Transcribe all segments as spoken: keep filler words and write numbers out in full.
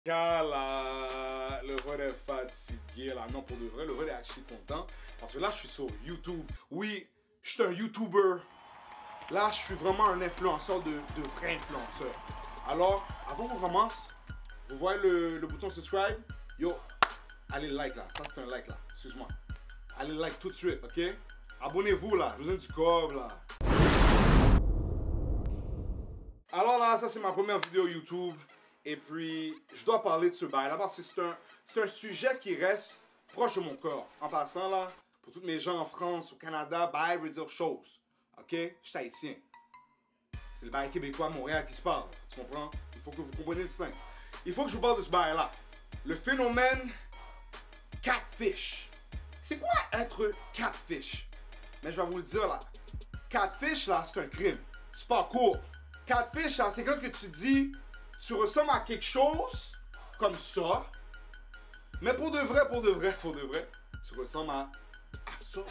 Car là, le rôle est fatigué, là, non, pour de vrai, le rôle est actually content, parce que là, je suis sur YouTube. Oui, je suis un YouTuber. Là, je suis vraiment un influenceur de, de vrai influenceur. Alors, avant qu'on commence, vous voyez le, le bouton subscribe? Yo, allez like là, ça c'est un like là, excuse-moi. Allez like tout de suite, ok? Abonnez-vous là, je vous donne du cob là. Alors là, ça c'est ma première vidéo YouTube. Et puis, je dois parler de ce bail là parce que c'est un, c'est un sujet qui reste proche de mon corps. En passant là, pour tous mes gens en France, au Canada, bail veut dire chose. Ok? Je suis haïtien. C'est le bail québécois à Montréal qui se parle. Tu comprends? Il faut que vous compreniez le slang. Il faut que je vous parle de ce bail là. Le phénomène catfish. C'est quoi être catfish? Mais je vais vous le dire là. Catfish là, c'est un crime. C'est pas cool. Catfish là, c'est quand que tu dis, tu ressembles à quelque chose comme ça, mais pour de vrai, pour de vrai, pour de vrai, tu ressembles à, à ça.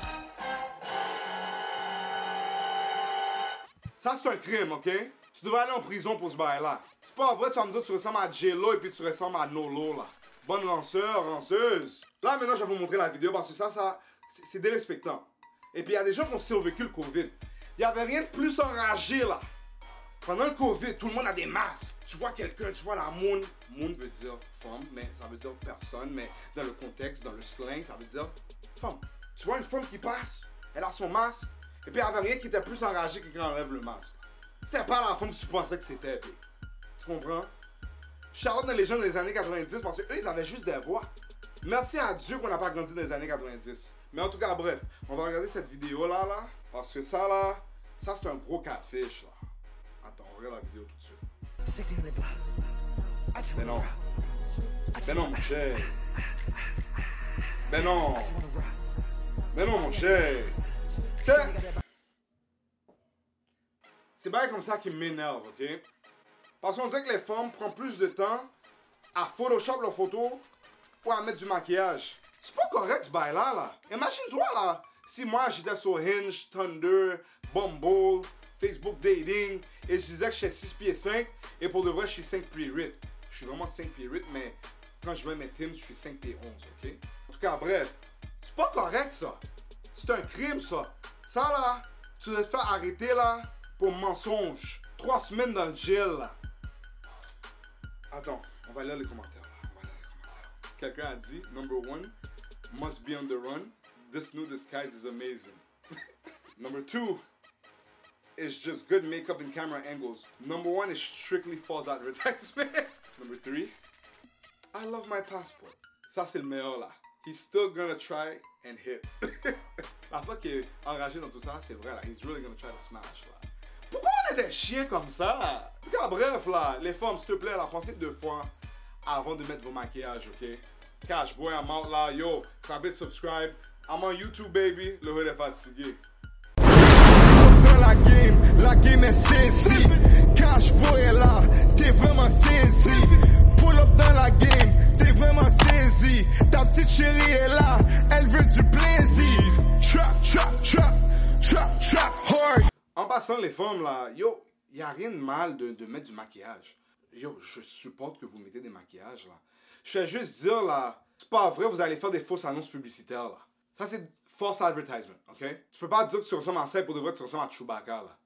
Ça, c'est un crime, ok? Tu devrais aller en prison pour ce bail-là. C'est pas vrai, tu vas me dire que tu ressembles à J-Lo et puis tu ressembles à Nolo, là. Bonne lanceur, lanceuse. Là, maintenant, je vais vous montrer la vidéo parce que ça, ça c'est dérespectant. Et puis, il y a des gens qui ont survécu le COVID. Il n'y avait rien de plus enragé, là. Pendant le COVID, tout le monde a des masques. Tu vois quelqu'un, tu vois la moon. Moon veut dire femme, mais ça veut dire personne. Mais dans le contexte, dans le slang, ça veut dire femme. Tu vois une femme qui passe, elle a son masque. Et puis il n'y avait rien qui était plus enragé que quand elle enlève le masque. C'était pas la femme que tu pensais que c'était. Tu comprends? Charlotte dans les jeunes des années quatre-vingt-dix parce qu'eux, ils avaient juste des voix. Merci à Dieu qu'on n'a pas grandi dans les années quatre-vingt-dix. Mais en tout cas, bref, on va regarder cette vidéo-là, là. Parce que ça, là, ça, c'est un gros catfish, là. Attends, on regarde la vidéo tout de suite. Ben non. Ben non, mon cher. Ben non. Ben non, mon cher. Tu sais, c'est bien comme ça qui m'énerve, ok? Parce qu'on dirait que les femmes prennent plus de temps à Photoshop leurs photos ou à mettre du maquillage. C'est pas correct ce bail-là, là. Imagine-toi, là, si moi j'étais sur Hinge, Thunder, Bumble, Facebook Dating, et je disais que je suis six pieds cinq, et pour de vrai, je suis cinq pieds huit. Je suis vraiment cinq pieds huit, mais quand je mets mes Tims, je suis cinq pieds onze, ok? En tout cas, bref, c'est pas correct, ça. C'est un crime, ça. Ça, là, tu dois te faire arrêter, là, pour mensonge. Trois semaines dans le jail, là. Attends, on va lire les commentaires, là. On va lire les commentaires. Quelqu'un a dit, number one, must be on the run. This new disguise is amazing. Number two, it's just good makeup and camera angles. Number one is strictly false advertisement. Number three, I love my passport. Ça, c'est le meilleur, là. He's still gonna try and hit. La fois qu'il est enragé dans tout ça, c'est vrai, là. He's really gonna try to smash, là. Pourquoi on est des chiens comme ça? En tout cas, bref, là, les femmes, s'il te plaît, là, pensez deux fois avant de mettre vos maquillages, ok? Cash boy, I'm out, là. Yo, rappelez de subscribe. I'm on YouTube, baby. Le hood est fatigué. Dans la game, la game est saisie. Cash boy est là, t'es vraiment saisi. Pull up dans la game, t'es vraiment saisi. Ta petite chérie est là, elle veut du plaisir. Trap, trap, trap, trap, trap, hard. En passant, les femmes, là, yo, y a rien de mal de, de mettre du maquillage. Yo, je supporte que vous mettez des maquillages, là. Je fais juste dire, là, c'est pas vrai, vous allez faire des fausses annonces publicitaires, là. Ça, c'est false advertisement, ok? Tu peux pas dire que tu ressembles à ça pour de vrai, tu ressembles à Chewbacca, là.